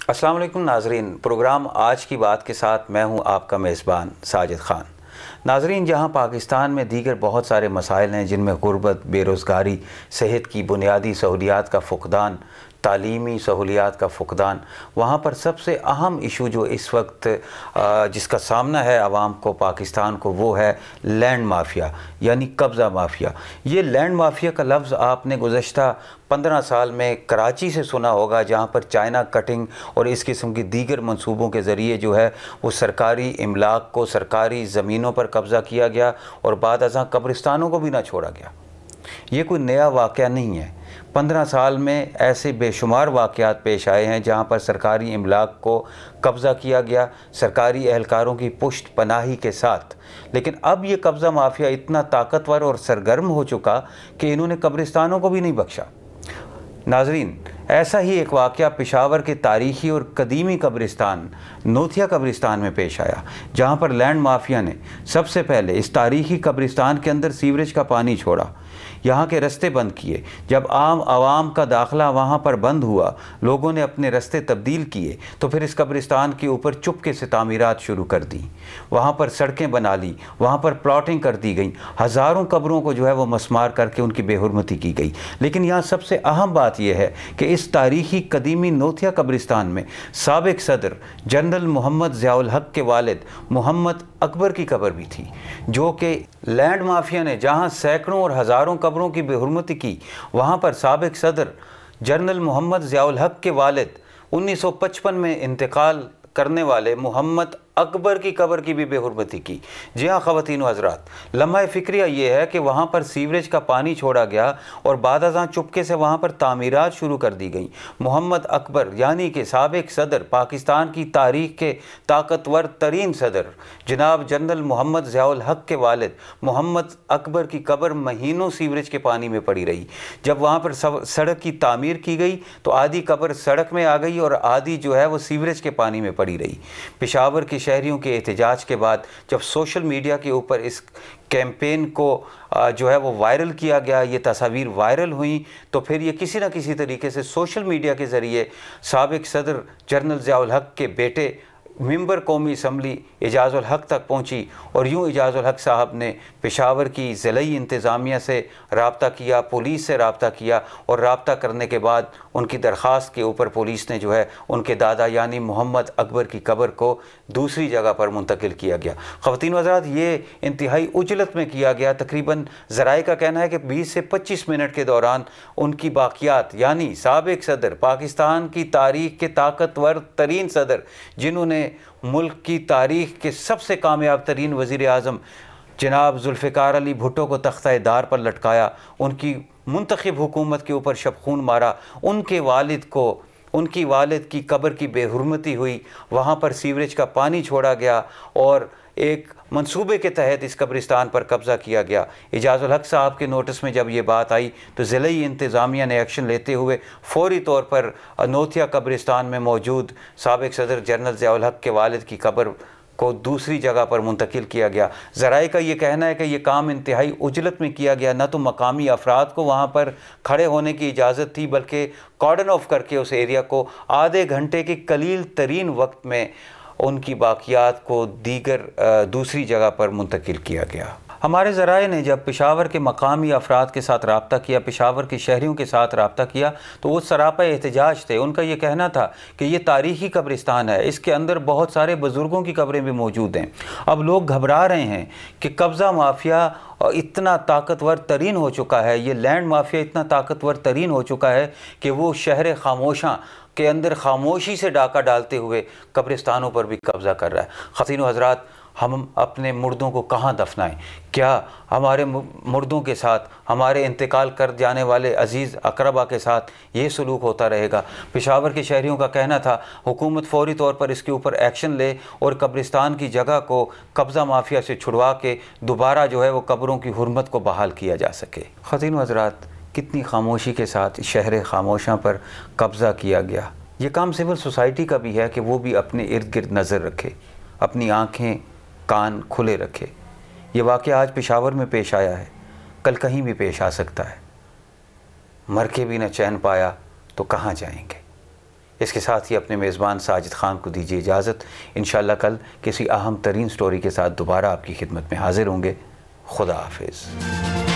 अस्सलाम वालेकुम नाजरीन, प्रोग्राम आज की बात के साथ मैं हूं आपका मेज़बान साजिद ख़ान। नाजरीन, जहां पाकिस्तान में दीगर बहुत सारे मसाइल हैं जिनमें गुर्बत, बेरोज़गारी, सेहत की बुनियादी सहूलियात का फ़ुक़दान, तालीमी सहूलियात का फ़ुक़दान, वहाँ पर सबसे अहम इशू जो इस वक्त जिसका सामना है आवाम को, पाकिस्तान को, वो है लैंड माफिया यानी कब्ज़ा माफिया। ये लैंड माफिया का लफ्ज़ आपने गुज़श्ता 15 साल में कराची से सुना होगा, जहाँ पर चाइना कटिंग और इस किस्म की दीगर मंसूबों के ज़रिए जो है वो सरकारी इमलाक को, सरकारी ज़मीनों पर कब्ज़ा किया गया और बाद अज़ां कब्रिस्तानों को भी ना छोड़ा गया। ये कोई नया वाक़या नहीं है। 15 साल में ऐसे बेशुमार वाक़यात पेश आए हैं जहाँ पर सरकारी इमलाक को कब्ज़ा किया गया, सरकारी एहलकारों की पुष्ट पनाही के साथ। लेकिन अब ये कब्ज़ा माफिया इतना ताकतवर और सरगर्म हो चुका कि इन्होंने कब्रिस्तानों को भी नहीं बख्शा। नाजरीन, ऐसा ही एक वाक़या पेशावर के तारीख़ी और कदीमी कब्रिस्तान नोथिया कब्रिस्तान में पेश आया, जहाँ पर लैंड माफिया ने सबसे पहले इस तारीख़ी कब्रिस्तान के अंदर सीवरेज का पानी छोड़ा, यहाँ के रास्ते बंद किए। जब आम आवाम का दाखिला वहाँ पर बंद हुआ, लोगों ने अपने रास्ते तब्दील किए, तो फिर इस कब्रिस्तान के ऊपर चुपके से तामीरात शुरू कर दी, वहाँ पर सड़कें बना ली, वहाँ पर प्लॉटिंग कर दी गई, हज़ारों कब्रों को जो है वो मसमार करके उनकी बेहुरमती की गई। लेकिन यहाँ सबसे अहम बात यह है कि इस तारीख़ी कदीमी नोथिया कब्रिस्तान में साबिक़ सदर जनरल मोहम्मद ज़ियाउल हक के वालिद मोहम्मद अकबर की कब्र भी थी, जो कि लैंड माफिया ने जहाँ सैकड़ों और हज़ारों कब्रों की बेहुरमती की, वहाँ पर साबिक़ सदर जनरल मोहम्मद ज़ियाउल हक के वालिद 1955 में इंतकाल करने वाले मोहम्मद अकबर की कब्र की भी बेहुरमती की। जी हाँ ख़वातीन व हज़रात, लम्हा फ़िक्रिया ये है कि वहाँ पर सीवरेज का पानी छोड़ा गया और बाद अज़ां चुपके से वहाँ पर तामीरात शुरू कर दी गई। मोहम्मद अकबर यानी कि साबिक़ सदर, पाकिस्तान की तारीख़ के ताकतवर तरीन सदर जनाब जनरल मोहम्मद ज़ियाउल हक के वालिद मोहम्मद अकबर की कब्र महीनों सीवरेज के पानी में पड़ी रही। जब वहाँ पर सड़क की तामीर की गई तो आधी कब्र सड़क में आ गई और आधी जो है वो सीवरेज के पानी में पड़ी रही। पेशावर के शहरियों के एहतजाज के बाद जब सोशल मीडिया के ऊपर इस कैंपेन को जो है वो वायरल किया गया, ये तस्वीर वायरल हुई, तो फिर ये किसी न किसी तरीके से सोशल मीडिया के ज़रिए साबिक़ सदर जनरल ज़ियाउल हक के बेटे मेंबर कौमी असम्बली एजाज़ुल हक तक पहुंची और यूँ एजाज़ुल हक साहब ने पेशावर की ज़िलाई इंतज़ामिया से रब्ता किया, पुलिस से रब्ता किया और रब्ता करने के बाद उनकी दरख्वास्त के ऊपर पुलिस ने जो है उनके दादा यानी मोहम्मद अकबर की कब्र को दूसरी जगह पर मुंतकिल किया गया। ख़वातीन व हज़रात, ये इंतहाई उजलत में किया गया। तकरीबन ज़राए का कहना है कि 20 से 25 मिनट के दौरान उनकी बाक़ियात यानी साबिक़ सदर, पाकिस्तान की तारीख़ के ताकतवर तरीन सदर, जिन्होंने मुल्क की तारीख़ के सबसे कामयाब तरीन वज़ीर आज़म जनाब जुल्फ़िकार अली भुट्टो को तख्ता-ए-दार पर लटकाया, उनकी मुंतखब हुकूमत के ऊपर शबख़ून मारा, उनके वालिद को, उनकी वालिद की कब्र की बेहुरमती हुई, वहाँ पर सीवरेज का पानी छोड़ा गया और एक मंसूबे के तहत इस कब्रिस्तान पर कब्ज़ा किया गया। एजाज़ुल हक साहब के नोटिस में जब ये बात आई तो ज़िलाई इंतज़ामिया ने एक्शन लेते हुए फ़ौरी तौर पर नोथिया कब्रिस्तान में मौजूद साबिक़ सदर जनरल ज़ियाउल हक के वालिद की कब्र को दूसरी जगह पर मुंतकिल किया गया। ज़राए का ये कहना है कि ये काम इंतहाई उजलत में किया गया, न तो मकामी अफराद को वहाँ पर खड़े होने की इजाज़त थी, बल्कि कॉर्डन ऑफ करके उस एरिया को आधे घंटे के कलील तरीन वक्त में उनकी बाक़ियात को दीगर दूसरी जगह पर मुंतकिल किया गया। हमारे ज़राए ने जब पेशावर के मकामी अफराद के साथ रब्ता किया, पेशावर के शहरियों के साथ रब्ता किया, तो वो सरापा एहतजाज थे। उनका ये कहना था कि ये तारीख़ी कब्रिस्तान है, इसके अंदर बहुत सारे बुज़ुर्गों की कब्रें भी मौजूद हैं। अब लोग घबरा रहे हैं कि कब्ज़ा माफिया इतना ताकतवर तरीन हो चुका है, ये लैंड माफिया इतना ताकतवर तरीन हो चुका है कि वो शहर खामोशा के अंदर खामोशी से डाका डालते हुए कब्रिस्तानों पर भी कब्ज़ा कर रहा है। ख़वातीन व हज़रात, हम अपने मुर्दों को कहाँ दफनाएं? क्या हमारे मुर्दों के साथ, हमारे इंतकाल कर जाने वाले अजीज़ अकरबा के साथ ये सलूक होता रहेगा? पेशावर के शहरियों का कहना था हुकूमत फ़ौरी तौर पर इसके ऊपर एक्शन ले और कब्रिस्तान की जगह को कब्ज़ा माफिया से छुड़वा के दोबारा जो है वो कब्रों की हुर्मत को बहाल किया जा सके। ख़वातीन व हज़रात, कितनी खामोशी के साथ शहर खामोशा पर कब्ज़ा किया गया। ये काम सिविल सोसाइटी का भी है कि वो भी अपने इर्द गिर्द नज़र रखे, अपनी आँखें कान खुले रखे। ये वाक़या आज पेशावर में पेश आया है, कल कहीं भी पेश आ सकता है। मर के भी न चैन पाया तो कहाँ जाएंगे। इसके साथ ही अपने मेज़बान साजिद ख़ान को दीजिए इजाज़त। इंशाअल्लाह कल किसी अहम तरीन स्टोरी के साथ दोबारा आपकी खिदमत में हाज़िर होंगे। खुदा हाफिज़।